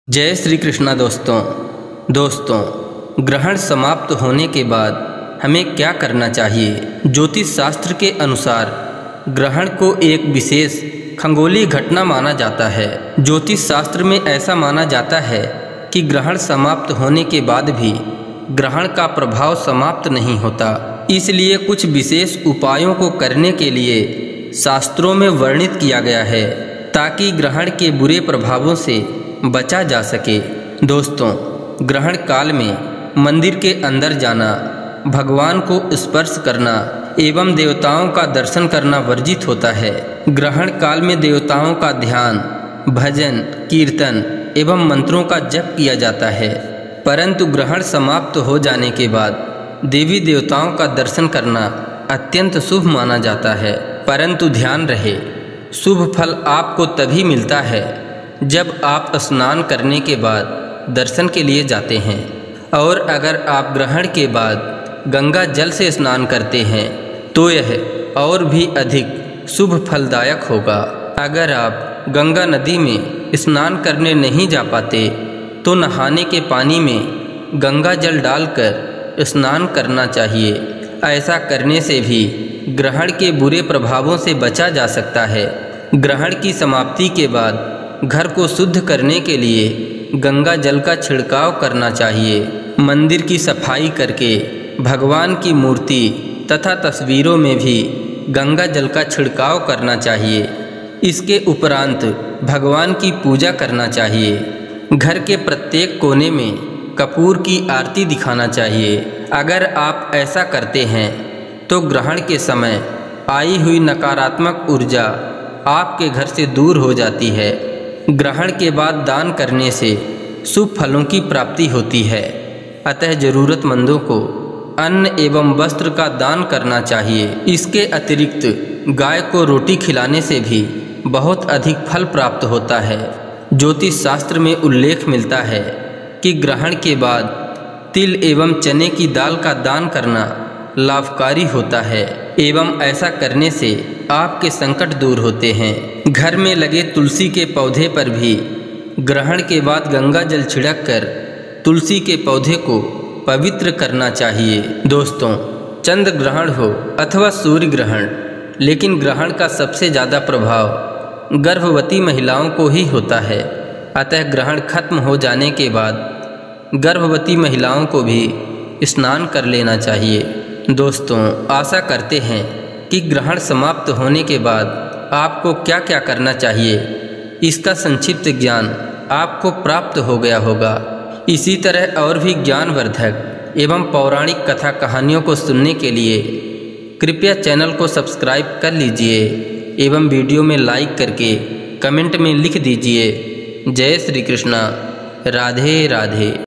जय श्री कृष्णा। दोस्तों ग्रहण समाप्त होने के बाद हमें क्या करना चाहिए। ज्योतिष शास्त्र के अनुसार ग्रहण को एक विशेष खगोलीय घटना माना जाता है। ज्योतिष शास्त्र में ऐसा माना जाता है कि ग्रहण समाप्त होने के बाद भी ग्रहण का प्रभाव समाप्त नहीं होता। इसलिए कुछ विशेष उपायों को करने के लिए शास्त्रों में वर्णित किया गया है ताकि ग्रहण के बुरे प्रभावों से बचा जा सके। दोस्तों ग्रहण काल में मंदिर के अंदर जाना, भगवान को स्पर्श करना एवं देवताओं का दर्शन करना वर्जित होता है। ग्रहण काल में देवताओं का ध्यान, भजन, कीर्तन एवं मंत्रों का जप किया जाता है। परंतु ग्रहण समाप्त हो जाने के बाद देवी देवताओं का दर्शन करना अत्यंत शुभ माना जाता है। परंतु ध्यान रहे, शुभ फल आपको तभी मिलता है जब आप स्नान करने के बाद दर्शन के लिए जाते हैं। और अगर आप ग्रहण के बाद गंगा जल से स्नान करते हैं तो यह और भी अधिक शुभ फलदायक होगा। अगर आप गंगा नदी में स्नान करने नहीं जा पाते तो नहाने के पानी में गंगा जल डालकर स्नान करना चाहिए। ऐसा करने से भी ग्रहण के बुरे प्रभावों से बचा जा सकता है। ग्रहण की समाप्ति के बाद घर को शुद्ध करने के लिए गंगा जल का छिड़काव करना चाहिए। मंदिर की सफाई करके भगवान की मूर्ति तथा तस्वीरों में भी गंगा जल का छिड़काव करना चाहिए। इसके उपरांत भगवान की पूजा करना चाहिए। घर के प्रत्येक कोने में कपूर की आरती दिखाना चाहिए। अगर आप ऐसा करते हैं तो ग्रहण के समय आई हुई नकारात्मक ऊर्जा आपके घर से दूर हो जाती है। ग्रहण के बाद दान करने से शुभ फलों की प्राप्ति होती है। अतः ज़रूरतमंदों को अन्न एवं वस्त्र का दान करना चाहिए। इसके अतिरिक्त गाय को रोटी खिलाने से भी बहुत अधिक फल प्राप्त होता है। ज्योतिष शास्त्र में उल्लेख मिलता है कि ग्रहण के बाद तिल एवं चने की दाल का दान करना लाभकारी होता है एवं ऐसा करने से आपके संकट दूर होते हैं। घर में लगे तुलसी के पौधे पर भी ग्रहण के बाद गंगा जल छिड़क कर तुलसी के पौधे को पवित्र करना चाहिए। दोस्तों चंद्र ग्रहण हो अथवा सूर्य ग्रहण, लेकिन ग्रहण का सबसे ज़्यादा प्रभाव गर्भवती महिलाओं को ही होता है। अतः ग्रहण खत्म हो जाने के बाद गर्भवती महिलाओं को भी स्नान कर लेना चाहिए। दोस्तों आशा करते हैं कि ग्रहण समाप्त होने के बाद आपको क्या क्या करना चाहिए, इसका संक्षिप्त ज्ञान आपको प्राप्त हो गया होगा। इसी तरह और भी ज्ञानवर्धक एवं पौराणिक कथा कहानियों को सुनने के लिए कृपया चैनल को सब्सक्राइब कर लीजिए एवं वीडियो में लाइक करके कमेंट में लिख दीजिए। जय श्री कृष्णा। राधे राधे।